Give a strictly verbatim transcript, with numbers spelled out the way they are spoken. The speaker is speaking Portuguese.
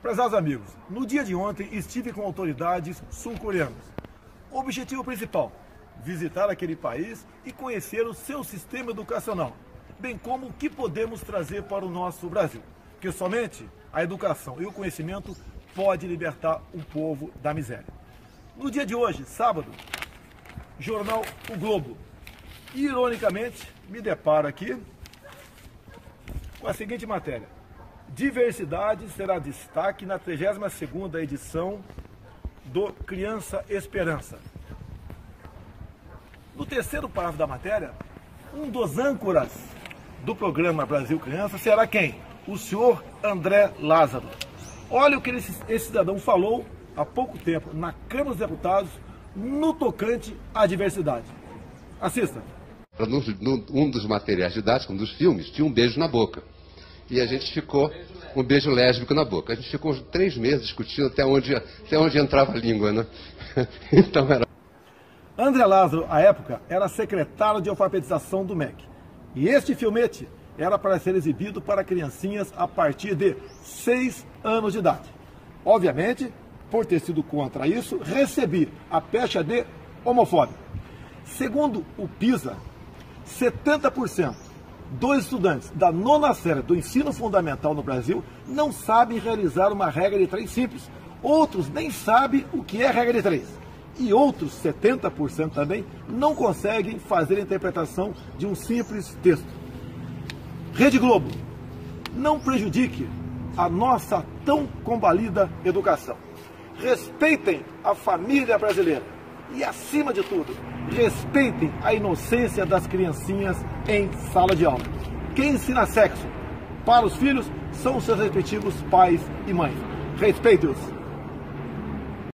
Prezados amigos, no dia de ontem estive com autoridades sul-coreanas. O objetivo principal, visitar aquele país e conhecer o seu sistema educacional, bem como o que podemos trazer para o nosso Brasil. Porque somente a educação e o conhecimento pode libertar o povo da miséria. No dia de hoje, sábado, jornal O Globo, ironicamente, me deparo aqui com a seguinte matéria: diversidade será destaque na trigésima segunda edição do Criança Esperança. No terceiro parágrafo da matéria, um dos âncoras do programa Brasil Criança será quem? O senhor André Lázaro. Olha o que esse, esse cidadão falou há pouco tempo na Câmara dos Deputados no tocante à diversidade. Assista. Um dos materiais didáticos, um dos filmes, tinha um beijo na boca. E a gente ficou, um beijo lésbico na boca. A gente ficou uns três meses discutindo até onde, até onde entrava a língua, né? Então era... André Lázaro, à época, era secretário de alfabetização do M E C. E este filmete era para ser exibido para criancinhas a partir de seis anos de idade. Obviamente, por ter sido contra isso, recebi a pecha de homofóbico. Segundo o PISA, setenta por cento dos estudantes da nona série do ensino fundamental no Brasil não sabem realizar uma regra de três simples. Outros nem sabem o que é regra de três. E outros setenta por cento também não conseguem fazer a interpretação de um simples texto. Rede Globo, não prejudique a nossa tão combalida educação. Respeitem a família brasileira e, acima de tudo, respeitem a inocência das criancinhas em sala de aula. Quem ensina sexo para os filhos são os seus respectivos pais e mães. Respeite-os.